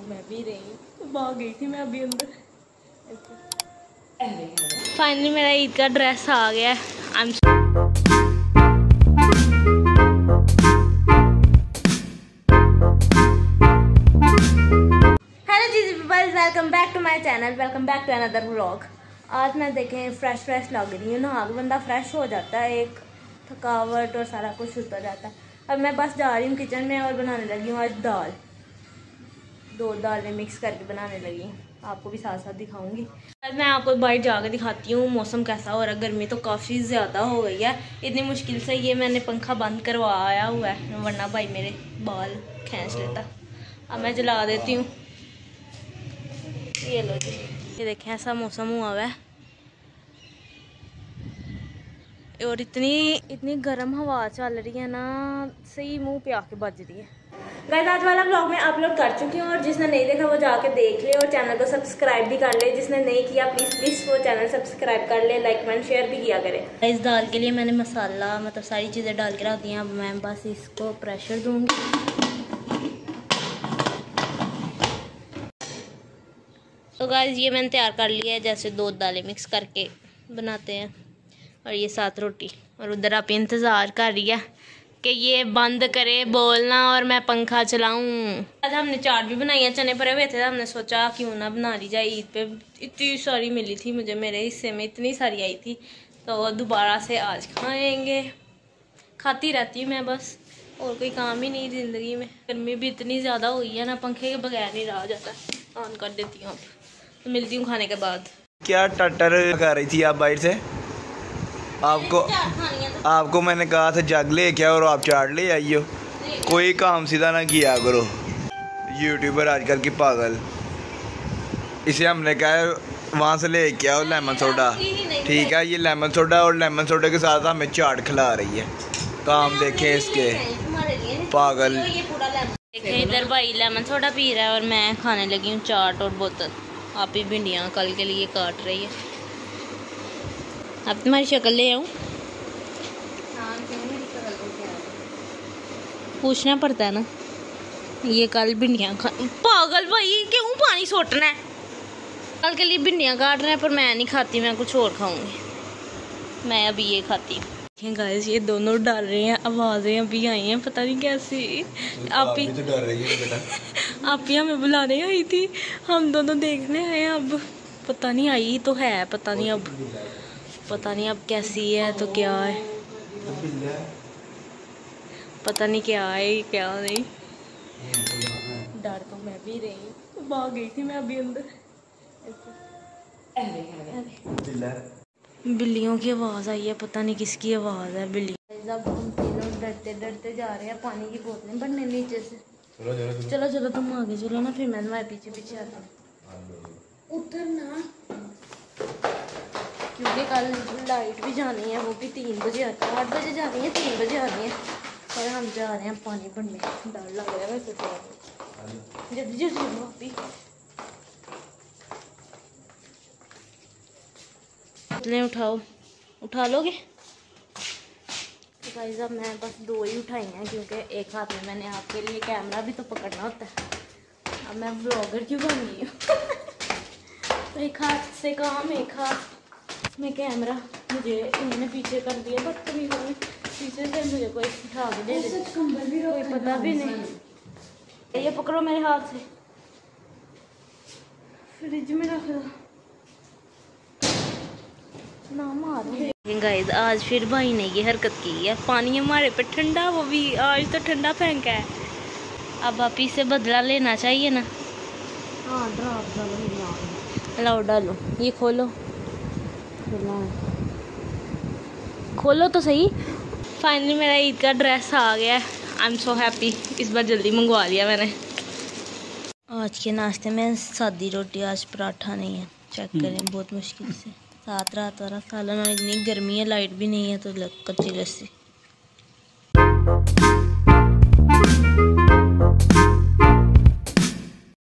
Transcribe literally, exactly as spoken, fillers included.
मैं भी रही भाग गई थी मैं अभी अंदर। फाइनली मेरा ईद का ड्रेस आ गया है। I am hello ji welcome back to my channel, welcome back to another vlog. आज मैं देखें फ्रेश फ्रेश लग रही हूँ, नहा के बंदा फ्रेश हो जाता है, एक थकावट और सारा कुछ उतर जाता है। अब मैं बस जा रही हूँ किचन में और बनाने लगी हूँ आज दाल। दो दालें मिक्स करके बनाने लगी हूँ, आपको भी साथ साथ दिखाऊंगी। आज मैं आपको बाहर जाकर दिखाती हूँ मौसम कैसा हो रहा है। गर्मी तो काफ़ी ज़्यादा हो गई है, इतनी मुश्किल से ये मैंने पंखा बंद करवाया हुआ है, वरना भाई मेरे बाल खींच लेता। अब मैं जला देती हूँ। ये लो जी, ये देखें ऐसा मौसम हुआ हुआ है और इतनी इतनी गर्म हवा चल रही है ना, सही मुंह पे आके बज रही है। गाइस आज वाला ब्लॉग मैं अपलोड कर चुकी हूँ और जिसने नहीं देखा वो जाके देख ले और चैनल को सब्सक्राइब भी कर ले। जिसने नहीं किया प्लीज प्लीज वो चैनल सब्सक्राइब कर ले, लाइक कमेंट शेयर भी किया करे। इस दाल के लिए मैंने मसाला मतलब सारी चीज़ें डाल के रख दी हैं। अब मैं बस इसको प्रेशर दूंगी। तो गाइस ये मैंने तैयार कर लिया है, जैसे दो दालें मिक्स करके बनाते हैं, और ये साथ रोटी। और उधर आप इंतज़ार कर रही है कि ये बंद करे बोलना और मैं पंखा चलाऊं। आज हमने चाट भी बनाई है, चने भरे हुए थे, हमने सोचा क्यों ना बना ली जाए। ईद पे इतनी सारी मिली थी मुझे, मेरे हिस्से में इतनी सारी आई थी, तो दोबारा से आज खाएंगे। खाती रहती हूँ मैं, बस और कोई काम ही नहीं ज़िंदगी में। गर्मी भी इतनी ज़्यादा हुई है ना, पंखे के बगैर नहीं रहा जाता। ऑन कर देती हूँ अब, तो मिलती हूँ खाने के बाद। क्या टटर कर रही थी आप बाहर से? आपको आपको मैंने कहा था जग ले क्या और आप चाट ले आई हो। कोई काम सीधा ना किया करो। यूट्यूबर आजकल की पागल। इसे हमने कहा वहाँ से ले क्या हो लेमन सोडा, ठीक है। ये लेमन सोडा और लेमन सोडा के साथ हमें चाट खिला रही है। काम देखें इसके, पागल। देखें इधर भाई लेमन सोडा पी रहा है और मैं खाने लगी हूँ चाट और बोतल। आप ही भिंडियाँ कल के लिए काट रही है। अब तुम्हारी शक्ल ले आऊँ? पूछना पड़ता है ना। ये कल भिंडियाँ खा पागल भाई क्यों पानी सोटना है। कल के लिए भिंडियाँ काट रहे हैं पर मैं नहीं खाती, मैं कुछ और खाऊंगी। मैं अभी ये खाती हूँ। गाइस ये दोनों डाल रहे हैं, आवाज़ें अभी आई हैं पता नहीं कैसी। आप ही तो डर रही है बेटा। आप ही हमें बुलाने आई थी, हम दोनों देखने आए। अब पता नहीं आई तो है, पता नहीं अब पता नहीं अब कैसी है तो क्या है, पता नहीं क्या है क्या नहीं। डर तो मैं भी रही, भाग गई थी मैं अभी अंदर। बिल्लियों की आवाज़ आई है, पता नहीं किसकी आवाज़ है। बिल्ली। अब हम तीनों डरते डरते जा रहे हैं पानी की बोतलें भरने नीचे से। चलो चलो चलो चलो तुम आगे चलो ना, फिर मैं तुम्हारे पीछे पीछे आता हूँ। उधर ना, क्योंकि कल लाइट भी जानी है, वो भी तीन बजे आती है। आठ बजे जानी है, तीन बजे आनी है, और हम जा रहे हैं पानी भरने। डर लग रहा है वैसे तो। जल्दी जल्दी वापी बोतलें उठाओ, उठा लोगे? तो गाइस अब मैं बस दो ही उठाई हैं, क्योंकि एक हाथ में मैंने आपके लिए कैमरा भी तो पकड़ना होता है। अब मैं ब्लॉगर क्यों बन गई हूँ। तो एक हाथ से काम, एक हाथ में कैमरा। मुझे इन्होंने पीछे कर दिया बदतमीजों में, पीछे से मुझे कोई उठा के दे दे, कोई पता भी नहीं। ये पकड़ो मेरे हाथ से, फ्रिज में रख दो ना मारो। गाइस आज फिर भाई ने ये हरकत की है, पानी हमारे पे ठंडा, वो भी आज तो ठंडा फेंका है। अब आप इसे बदला लेना चाहिए ना। हाँ डालो, लाओ डालो, ये खोलो खोलो तो सही। फाइनली मेरा ईद का ड्रेस आ गया है, आई एम सो हैप्पी। इस बार जल्दी मंगवा लिया मैंने। आज के नाश्ते में सादी रोटी, आज पराठा नहीं है। चेक करें बहुत मुश्किल से, साथ रात वाला सालन, और इतनी गर्मी है, लाइट भी नहीं है, तो कच्ची लस्सी।